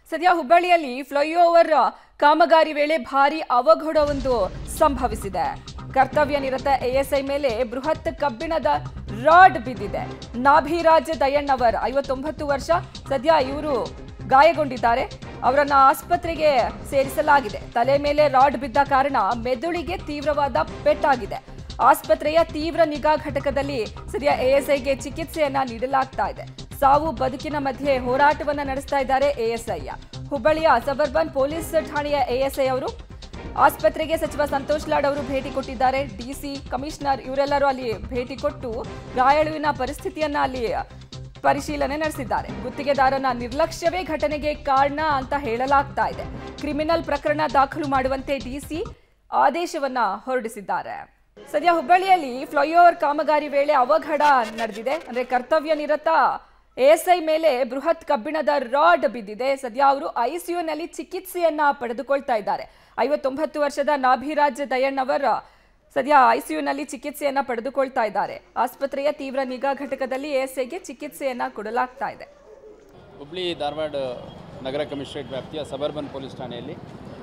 ಸದ್ಯ ಹುಬ್ಬಳ್ಳಿಯಲ್ಲಿ ಫ್ಲೈಓವರ್ ಕಾಮಗಾರಿ ವೇಳೆ ಭಾರಿ ಅವಘಡವೊಂದು ಸಂಭವಿಸಿದೆ. ಕರ್ತವ್ಯ ನಿರತ ಎಎಸ್ಐ ಮೇಲೆ ಬೃಹತ್ ಕಬ್ಬಿಣದ ರಾಡ್ ಬಿದ್ದಿದೆ. ನಾಭಿರಾಜ್ ದಯಣ್ಣವರ್ 59 ವರ್ಷ. ಸದ್ಯ ಇವರು ಗಾಯಗೊಂಡಿದ್ದಾರೆ. ಅವರನ್ನ ಆಸ್ಪತ್ರೆಗೆ ಸೇರಿಸಲಾಗಿದೆ. ತಲೆ ಮೇಲೆ ರಾಡ್ ಬಿದ್ದ ಕಾರಣ ಮೆದುಳಿಗೆ ತೀವ್ರವಾದ ಪೆಟ್ಟಾಗಿದೆ. ಆಸ್ಪತ್ರೆಯ ತೀವ್ರ ನಿಗಾ ಘಟಕದಲ್ಲಿ ಸದ್ಯ ಎಎಸ್ಐಗೆ ಚಿಕಿತ್ಸೆಯನ್ನ ನೀಡಲಾಗ್ತಾ ಇದೆ. ಸಾವು ಬದುಕಿನ ಮಧ್ಯೆ ಹೋರಾಟವನ್ನ ನಡೆಸ್ತಾ ಇದ್ದಾರೆ ಎಎಸ್ಐ. ಹುಬ್ಬಳ್ಳಿಯ ಸಬರ್ಬನ್ ಪೊಲೀಸ್ ಠಾಣೆಯ ಎಎಸ್ಐ ಅವರು ಆಸ್ಪತ್ರೆಗೆ ಸಚಿವ ಸಂತೋಷ್ ಲಾಡ್ ಅವರು ಭೇಟಿ ಕೊಟ್ಟಿದ್ದಾರೆ. ಡಿಸಿ, ಕಮಿಷನರ್ ಇವರೆಲ್ಲರೂ ಅಲ್ಲಿ ಭೇಟಿ ಕೊಟ್ಟು ಗಾಯಾಳುವಿನ ಪರಿಸ್ಥಿತಿಯನ್ನ ಅಲ್ಲಿ ಪರಿಶೀಲನೆ ನಡೆಸಿದ್ದಾರೆ. ಗುತ್ತಿಗೆದಾರನ ನಿರ್ಲಕ್ಷ್ಯವೇ ಘಟನೆಗೆ ಕಾರಣ ಅಂತ ಹೇಳಲಾಗ್ತಾ ಇದೆ. ಕ್ರಿಮಿನಲ್ ಪ್ರಕರಣ ದಾಖಲು ಮಾಡುವಂತೆ ಡಿಸಿ ಆದೇಶವನ್ನ ಹೊರಡಿಸಿದ್ದಾರೆ. ಸದ್ಯ ಹುಬ್ಬಳ್ಳಿಯಲ್ಲಿ ಫ್ಲೈಓವರ್ ಕಾಮಗಾರಿ ವೇಳೆ ಅವಘಡ ನಡೆದಿದೆ. ಅಂದ್ರೆ ಕರ್ತವ್ಯ ನಿರತ ಎಎಸ್ಐ ಮೇಲೆ ಬೃಹತ್ ಕಬ್ಬಿಣದ ರಾಡ್ ಬಿದ್ದಿದೆ. ಸದ್ಯ ಅವರು ಐಸಿಯುನಲ್ಲಿ ಚಿಕಿತ್ಸೆಯನ್ನ ಪಡೆದುಕೊಳ್ತಾ ಇದ್ದಾರೆ. 59 ವರ್ಷದ ನಾಭಿರಾಜ್ ದಯಣ್ಣವರ್ ಸದ್ಯ ಐಸಿಯುನಲ್ಲಿ ಚಿಕಿತ್ಸೆಯನ್ನ ಪಡೆದುಕೊಳ್ತಾ ಇದ್ದಾರೆ. ಆಸ್ಪತ್ರೆಯ ತೀವ್ರ ನಿಗಾ ಘಟಕದಲ್ಲಿ ಎಎಸ್ಐಗೆ ಚಿಕಿತ್ಸೆಯನ್ನ ಕೊಡಲಾಗ್ತಾ ಇದೆ. ಹುಬ್ಳಿ ಧಾರವಾಡ ನಗರ ಕಮಿಷನರೇಟ್ ವ್ಯಾಪ್ತಿಯ ಸಬರ್ಬನ್ ಪೊಲೀಸ್ ಠಾಣೆಯಲ್ಲಿ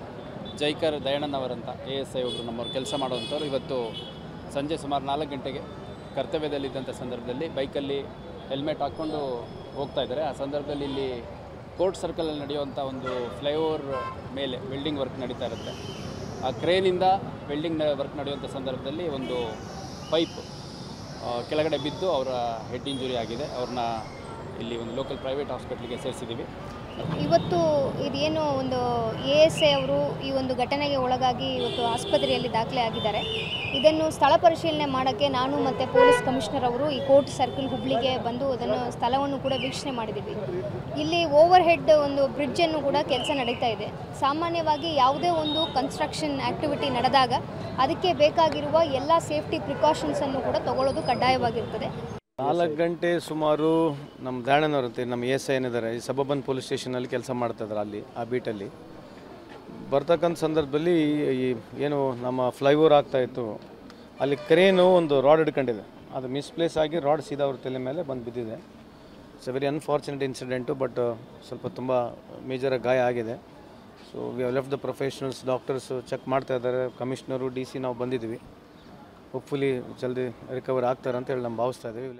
ಜೈಕರ್ ದಯಣ್ಣನವರಂತ ಎಎಸ್ಐ ಒಬ್ಬರು ನಮ್ಮವ್ರು ಕೆಲಸ ಮಾಡುವಂಥವ್ರು ಇವತ್ತು ಸಂಜೆ ಸುಮಾರು 4 ಗಂಟೆಗೆ ಕರ್ತವ್ಯದಲ್ಲಿದ್ದಂಥ ಸಂದರ್ಭದಲ್ಲಿ ಬೈಕಲ್ಲಿ ಹೆಲ್ಮೆಟ್ ಹಾಕ್ಕೊಂಡು ಹೋಗ್ತಾ ಇದ್ದಾರೆ. ಆ ಸಂದರ್ಭದಲ್ಲಿ ಇಲ್ಲಿ ಕೋರ್ಟ್ ಸರ್ಕಲಲ್ಲಿ ನಡೆಯುವಂಥ ಒಂದು ಫ್ಲೈಓವರ್ ಮೇಲೆ ವೆಲ್ಡಿಂಗ್ ವರ್ಕ್ ನಡೀತಾ ಇರುತ್ತೆ. ಆ ಕ್ರೇನಿಂದ ವೆಲ್ಡಿಂಗ್ ವರ್ಕ್ ನಡೆಯುವಂಥ ಸಂದರ್ಭದಲ್ಲಿ ಒಂದು ಪೈಪ್ ಕೆಳಗಡೆ ಬಿದ್ದು ಅವರ ಹೆಡ್ ಇಂಜುರಿ ಆಗಿದೆ. ಅವ್ರನ್ನ ಇಲ್ಲಿ ಒಂದು ಲೋಕಲ್ ಪ್ರೈವೇಟ್ ಹಾಸ್ಪಿಟ್ಲಿಗೆ ಸೇರಿಸಿದ್ದೀವಿ. ಇವತ್ತು ಇದೇನು ಒಂದು ಎಎಸ್ಐ ಅವರು ಈ ಒಂದು ಘಟನೆಗೆ ಒಳಗಾಗಿ ಇವತ್ತು ಆಸ್ಪತ್ರೆಯಲ್ಲಿ ದಾಖಲೆ ಆಗಿದ್ದಾರೆ. ಇದನ್ನು ಸ್ಥಳ ಪರಿಶೀಲನೆ ಮಾಡೋಕ್ಕೆ ನಾನು ಮತ್ತು ಪೊಲೀಸ್ ಕಮಿಷನರ್ ಅವರು ಈ ಕೋರ್ಟ್ ಸರ್ಕಲ್ ಹುಬ್ಳಿಗೆ ಬಂದು ಅದನ್ನು ಸ್ಥಳವನ್ನು ಕೂಡ ವೀಕ್ಷಣೆ ಮಾಡಿದ್ದೀವಿ. ಇಲ್ಲಿ ಓವರ್ ಹೆಡ್ ಒಂದು ಬ್ರಿಡ್ಜನ್ನು ಕೂಡ ಕೆಲಸ ನಡೀತಾ ಇದೆ. ಸಾಮಾನ್ಯವಾಗಿ ಯಾವುದೇ ಒಂದು ಕನ್ಸ್ಟ್ರಕ್ಷನ್ ಆ್ಯಕ್ಟಿವಿಟಿ ನಡೆದಾಗ ಅದಕ್ಕೆ ಬೇಕಾಗಿರುವ ಎಲ್ಲ ಸೇಫ್ಟಿ ಪ್ರಿಕಾಷನ್ಸನ್ನು ಕೂಡ ತಗೊಳ್ಳೋದು ಕಡ್ಡಾಯವಾಗಿರ್ತದೆ. 4 ಗಂಟೆ ಸುಮಾರು ನಮ್ಮ ದಾಣನವರಂತೆ ನಮ್ಮ ಎಸ್ ಐ ಏನಿದ್ದಾರೆ ಈ ಸಬರ್ಬನ್ ಪೊಲೀಸ್ ಸ್ಟೇಷನಲ್ಲಿ ಕೆಲಸ ಮಾಡ್ತಾಯಿದ್ದಾರೆ. ಅಲ್ಲಿ ಆ ಬೀಟಲ್ಲಿ ಬರ್ತಕ್ಕಂಥ ಸಂದರ್ಭದಲ್ಲಿ ಏನು ನಮ್ಮ ಫ್ಲೈಓವರ್ ಆಗ್ತಾಯಿತ್ತು ಅಲ್ಲಿ ಕ್ರೇನು ಒಂದು ರಾಡ್ ಹಿಡ್ಕೊಂಡಿದೆ. ಅದು ಮಿಸ್ಪ್ಲೇಸ್ ಆಗಿ ರಾಡ್ ಸೀದಾ ಅವ್ರ ತಲೆ ಮೇಲೆ ಬಂದು ಬಿದ್ದಿದೆ. It's a very unfortunate incident. But ಸ್ವಲ್ಪ ತುಂಬ ಮೇಜರಾಗಿ ಗಾಯ ಆಗಿದೆ. So we have left the professionals, doctors check ಮಾಡ್ತಾ ಇದ್ದಾರೆ. ಕಮಿಷನರು, ಡಿಸಿ ನಾವು ಬಂದಿದ್ದೀವಿ. ಹೋಪ್ಫುಲಿ ಜಲ್ದಿ ರಿಕವರ್ ಆಗ್ತಾರೆ ಅಂತ ಹೇಳಿ ನಾವು ಭಾವಿಸ್ತಾ ಇದ್ದೀವಿ.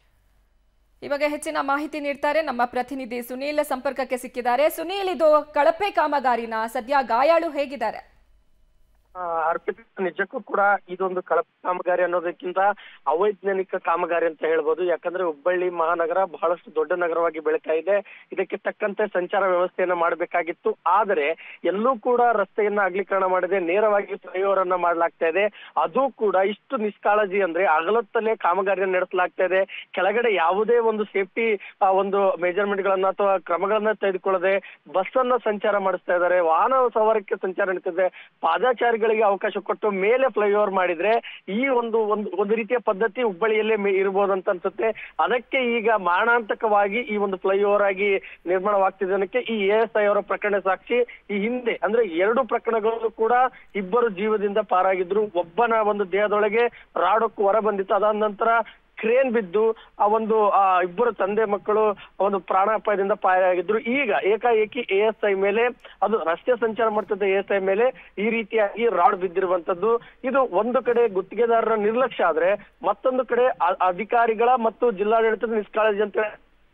ಈ ಬಗ್ಗೆ ಹೆಚ್ಚಿನ ಮಾಹಿತಿ ನೀಡ್ತಾರೆ ನಮ್ಮ ಪ್ರತಿನಿಧಿ ಸುನೀಲ್. ಸಂಪರ್ಕಕ್ಕೆ ಸಿಕ್ಕಿದ್ದಾರೆ. ಸುನೀಲ್, ಇದು ಕಳಪೆ ಕಾಮಗಾರಿನ ಸದ್ಯ ಗಾಯಾಳು ಹೇಗಿದ್ದಾರೆ? ಅರ್ಪಿತ, ನಿಜಕ್ಕೂ ಕೂಡ ಇದೊಂದು ಕಳಪೆ ಕಾಮಗಾರಿ ಅನ್ನೋದಕ್ಕಿಂತ ಅವೈಜ್ಞಾನಿಕ ಕಾಮಗಾರಿ ಅಂತ ಹೇಳ್ಬೋದು. ಯಾಕಂದ್ರೆ ಹುಬ್ಬಳ್ಳಿ ಮಹಾನಗರ ಬಹಳಷ್ಟು ದೊಡ್ಡ ನಗರವಾಗಿ ಬೆಳೀತಾ ಇದೆ. ಇದಕ್ಕೆ ತಕ್ಕಂತೆ ಸಂಚಾರ ವ್ಯವಸ್ಥೆಯನ್ನ ಮಾಡಬೇಕಾಗಿತ್ತು. ಆದರೆ ಎಲ್ಲೂ ಕೂಡ ರಸ್ತೆಯನ್ನ ಅಗಲೀಕರಣ ಮಾಡದೆ ನೇರವಾಗಿ ಫ್ಲೈಓವರ್ ಅನ್ನ ಮಾಡಲಾಗ್ತಾ ಇದೆ. ಅದು ಕೂಡ ಇಷ್ಟು ನಿಷ್ಕಾಳಜಿ ಅಂದ್ರೆ ಅಗಲತ್ತಲೇ ಕಾಮಗಾರಿಯನ್ನು ನಡೆಸಲಾಗ್ತಾ ಇದೆ. ಕೆಳಗಡೆ ಯಾವುದೇ ಒಂದು ಸೇಫ್ಟಿ ಒಂದು ಮೆಜರ್ಮೆಂಟ್ ಗಳನ್ನ ಅಥವಾ ಕ್ರಮಗಳನ್ನ ತೆಗೆದುಕೊಳ್ಳದೆ ಬಸ್ ಅನ್ನ ಸಂಚಾರ ಮಾಡಿಸ್ತಾ ಇದ್ದಾರೆ. ವಾಹನ ಸವಾರಕ್ಕೆ ಸಂಚಾರ ನಡೀತಿದೆ. ಪಾದಚಾರಿಗಳಿಗೆ ಅವಕಾಶ ಕೊಟ್ಟು ಮೇಲೆ ಫ್ಲೈಓವರ್ ಮಾಡಿದ್ರೆ ಈ ಒಂದು ರೀತಿಯ ಪದ್ಧತಿ ಹುಬ್ಬಳ್ಳಿಯಲ್ಲೇ ಇರಬಹುದಂತ ಅನ್ಸುತ್ತೆ. ಅದಕ್ಕೆ ಈಗ ಮಾರಣಾಂತಕವಾಗಿ ಈ ಒಂದು ಫ್ಲೈಓವರ್ ಆಗಿ ನಿರ್ಮಾಣವಾಗ್ತಿದೆ ಅನ್ನಕ್ಕೆ ಈ ಎಎಸ್ಐ ಅವರ ಪ್ರಕರಣ ಸಾಕ್ಷಿ. ಈ ಹಿಂದೆ ಅಂದ್ರೆ 2 ಪ್ರಕರಣಗಳು ಕೂಡ ಇಬ್ಬರು ಜೀವದಿಂದ ಪಾರಾಗಿದ್ರು. ಒಬ್ಬನ ಒಂದು ದೇಹದೊಳಗೆ ರಾಡಕ್ಕೂ ಹೊರ ಬಂದಿತ್ತು. ಅದಾದ ನಂತರ ಕ್ರೇನ್ ಬಿದ್ದು ಇಬ್ಬರು ತಂದೆ ಮಕ್ಕಳು ಒಂದು ಪ್ರಾಣಾಪಾಯದಿಂದ ಪಾರಾಗಿದ್ರು. ಈಗ ಏಕಾಏಕಿ ಎಎಸ್ಐ ಮೇಲೆ, ಅದು ರಸ್ತೆ ಸಂಚಾರ ಮಾಡ್ತಿದ್ದ ಎಎಸ್ಐ ಮೇಲೆ ಈ ರೀತಿಯಾಗಿ ರಾಡ್ ಬಿದ್ದಿರುವಂತದ್ದು. ಇದು ಒಂದು ಕಡೆ ಗುತ್ತಿಗೆದಾರರ ನಿರ್ಲಕ್ಷ್ಯ ಆದ್ರೆ ಮತ್ತೊಂದು ಕಡೆ ಅಧಿಕಾರಿಗಳ ಮತ್ತು ಜಿಲ್ಲಾಡಳಿತದ ನಿಷ್ಕಾಳಜಿ ಅಂತ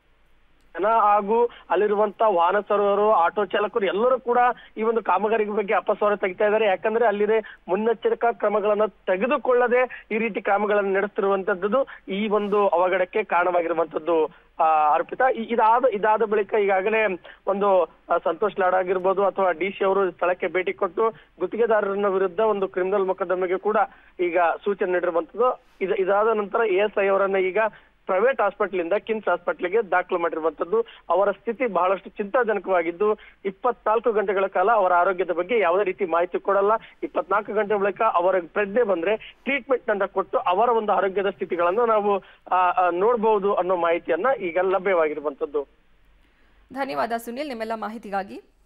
ಹಾಗೂ ಅಲ್ಲಿರುವಂತ ವಾಹನ ಸವಾರರು, ಆಟೋ ಚಾಲಕರು ಎಲ್ಲರೂ ಕೂಡ ಈ ಒಂದು ಕಾಮಗಾರಿ ಬಗ್ಗೆ ಅಪಸ್ವರ ತೆಗಿತಾ ಇದ್ದಾರೆ. ಯಾಕಂದ್ರೆ ಅಲ್ಲಿದೆ ಮುನ್ನೆಚ್ಚರಿಕಾ ಕ್ರಮಗಳನ್ನ ತೆಗೆದುಕೊಳ್ಳದೆ ಈ ರೀತಿ ಕಾಮಗಳನ್ನು ನಡೆಸ್ತಿರುವಂತದ್ದು ಈ ಒಂದು ಅವಘಡಕ್ಕೆ ಕಾರಣವಾಗಿರುವಂತದ್ದು. ಅರ್ಪಿತಾ, ಇದಾದ ಬಳಿಕ ಈಗಾಗಲೇ ಒಂದು ಸಂತೋಷ್ ಲಾಡ್ ಆಗಿರ್ಬೋದು ಅಥವಾ ಡಿಸಿ ಅವರು ಸ್ಥಳಕ್ಕೆ ಭೇಟಿ ಕೊಟ್ಟು ಗುತ್ತಿಗೆದಾರರ ವಿರುದ್ಧ ಒಂದು ಕ್ರಿಮಿನಲ್ ಮೊಕದ್ದಮೆಗೆ ಕೂಡ ಈಗ ಸೂಚನೆ ನೀಡಿರುವಂತದ್ದು. ಇದಾದ ನಂತರ ಎಎಸ್ಐ ಅವರನ್ನ ಈಗ ಪ್ರೈವೇಟ್ ಹಾಸ್ಪಿಟಲ್ ಇಂದ ಕಿಮ್ಸ್ ಹಾಸ್ಪಿಟಲ್ಗೆ ದಾಖಲು ಮಾಡಿರುವಂತದ್ದು. ಅವರ ಸ್ಥಿತಿ ಬಹಳಷ್ಟು ಚಿಂತಾಜನಕವಾಗಿದ್ದು 24 ಗಂಟೆಗಳ ಕಾಲ ಅವರ ಆರೋಗ್ಯದ ಬಗ್ಗೆ ಯಾವುದೇ ರೀತಿ ಮಾಹಿತಿ ಕೊಡಲ್ಲ. 24 ಗಂಟೆ ಬಳಿಕ ಅವರ ಪ್ರಜ್ಞೆ ಬಂದ್ರೆ ಟ್ರೀಟ್ಮೆಂಟ್ ಅನ್ನ ಕೊಟ್ಟು ಅವರ ಒಂದು ಆರೋಗ್ಯದ ಸ್ಥಿತಿಗಳನ್ನು ನಾವು ನೋಡಬಹುದು ಅನ್ನೋ ಮಾಹಿತಿಯನ್ನ ಈಗ ಲಭ್ಯವಾಗಿರುವಂತದ್ದು. ಧನ್ಯವಾದ ಸುನೀಲ್, ನಿಮ್ಮೆಲ್ಲ ಮಾಹಿತಿಗಾಗಿ.